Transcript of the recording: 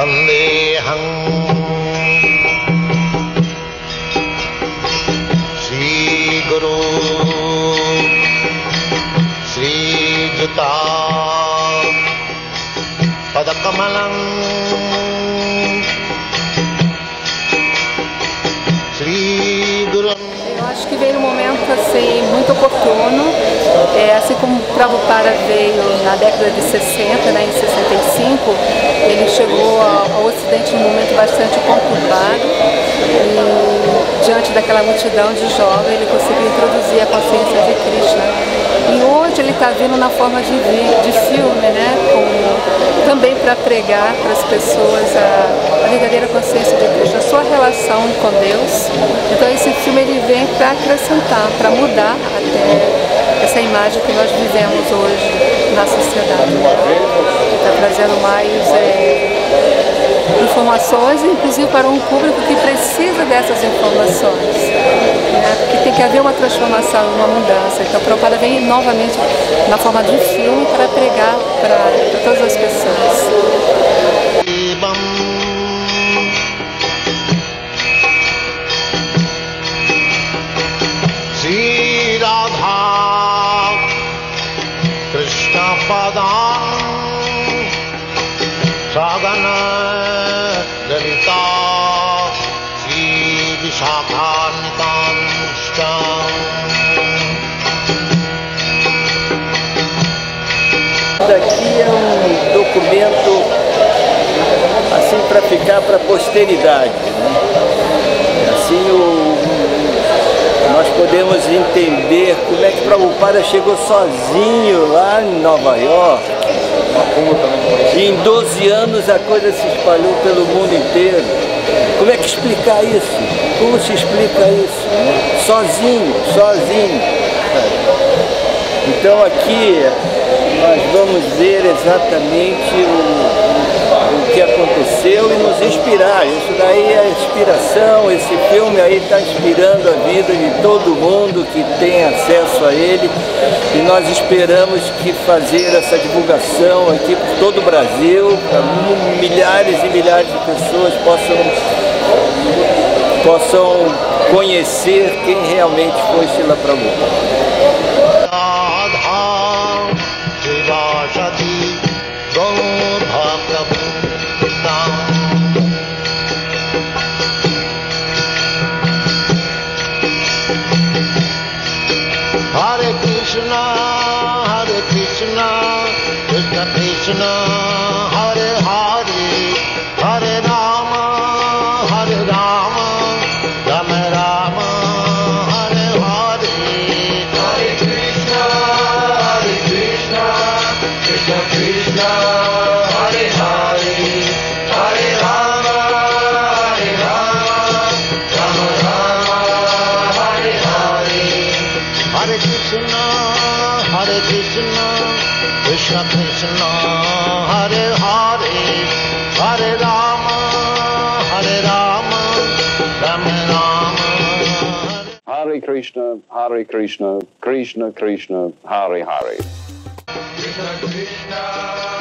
Vandeham Shri Guru Shri Juta Padakamalam Shri Guru. Eu acho que veio um momento assim, muito oportuno, assim como o Prabhupada veio na década de 60, né, em 65, ele chegou ao Ocidente num momento bastante conturbado e diante daquela multidão de jovens ele conseguiu introduzir a consciência de Krishna. E hoje ele está vindo na forma de filme, né, também para pregar para as pessoas a verdadeira consciência de Krishna, a sua relação com Deus. Então esse filme ele vem para acrescentar, para mudar até essa imagem que nós vivemos hoje na sociedade. Está trazendo mais informações, inclusive para um público que precisa dessas informações, né? Porque tem que haver uma transformação, uma mudança. Então o Prabhupada vem novamente na forma de filme para pregar para todas as pessoas. Shri Radha Krishna Padam Sagana Lalita Shri Vishakhantam Daqui é um documento assim para ficar para a posteridade, né? Assim nós podemos entender como é que Prabhupada chegou sozinho lá em Nova York. E em 12 anos a coisa se espalhou pelo mundo inteiro. Como é que explicar isso? Como se explica isso? Sozinho. Então aqui nós vamos ver exatamente o que aconteceu e nos inspirar. Isso daí é inspiração, esse filme aí está inspirando a vida de todo mundo que tem acesso a ele. E nós esperamos que fazer essa divulgação aqui por todo o Brasil, para milhares e milhares de pessoas possam conhecer quem realmente foi Srila Prabhupada. Hare Krishna, Krishna Krishna, Hare Hare, Hare Rama, Rama Rama, Hare Hare. Hare Krishna, Krishna Krishna, Hare Hare, Hare Rama, Rama Rama, Hare Hare. Hare Krishna, Krishna Krishna, Hare Hare, Hare Rama, Rama Rama. Hare Krishna, Krishna Krishna, Hare Hare. Krishna Krishna.